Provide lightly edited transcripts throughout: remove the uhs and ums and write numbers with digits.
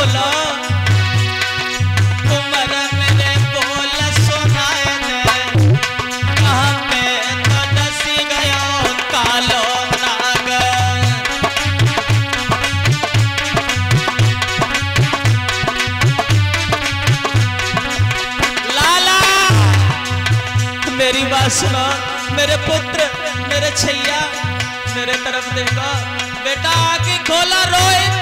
खोलो तुमर मेरे बोल सुनाए दे, कहाँ पे तो डसी गयो कालो नाग। लाला मेरी बात सुनो, मेरे पुत्र मेरे छैया मेरे तरफ देखो, बेटा आंखें खोला रोहित।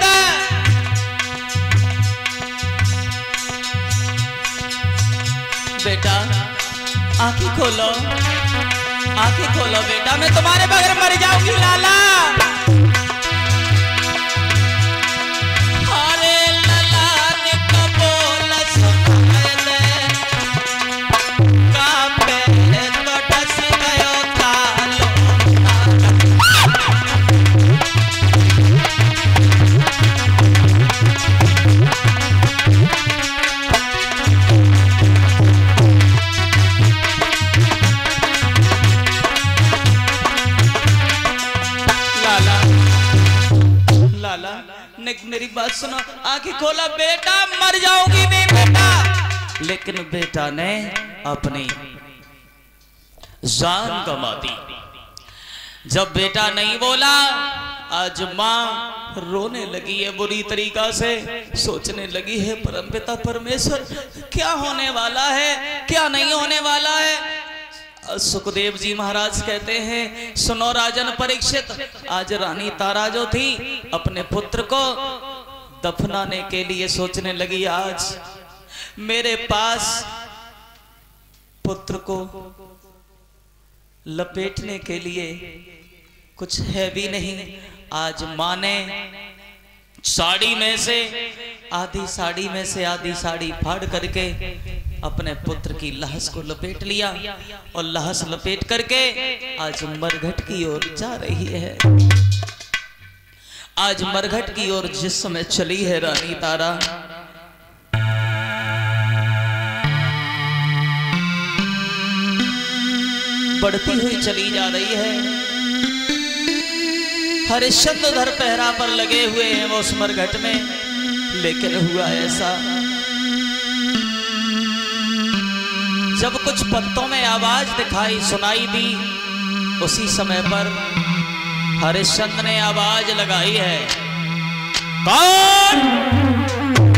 बेटा आंखें खोलो, आंखें खोलो बेटा, मैं तुम्हारे बगैर मर जाऊंगी लाला। अरे लाला ने कबोल सुनाए दे, कहाँ पे तो डस गयो कालो मेरी बात सुनो, आंखें खोला बेटा, मर जाऊंगी मैं बेटा। लेकिन बेटा ने अपनी जान गंवा दी। जब बेटा नहीं बोला, आज माँ रोने लगी है बुरी तरीका से, सोचने लगी है परमपिता परमेश्वर क्या होने वाला है, क्या नहीं होने वाला है। सुखदेव जी महाराज कहते हैं, सुनो राजन परीक्षित, आज रानी तारा जो थी अपने पुत्र को दफनाने के लिए सोचने लगी, आज मेरे पास पुत्र को लपेटने के लिए कुछ है भी नहीं। आज माँ ने साड़ी में से आधी साड़ी में से आधी साड़ी फाड़ करके अपने पुत्र की लाश को लपेट लिया और लाश लपेट करके आज मरघट की ओर जा रही है। आज मरघट की ओर जिस समय चली है रानी तारा, बढ़ती हुई चली जा रही है। हरिश्चंद्र धर पहरा पर लगे हुए हैं वो उस मरघट में, लेकिन हुआ ऐसा, जब कुछ पत्तों में आवाज दिखाई सुनाई दी, उसी समय पर हरिश्चंद्र ने आवाज लगाई है, कौन?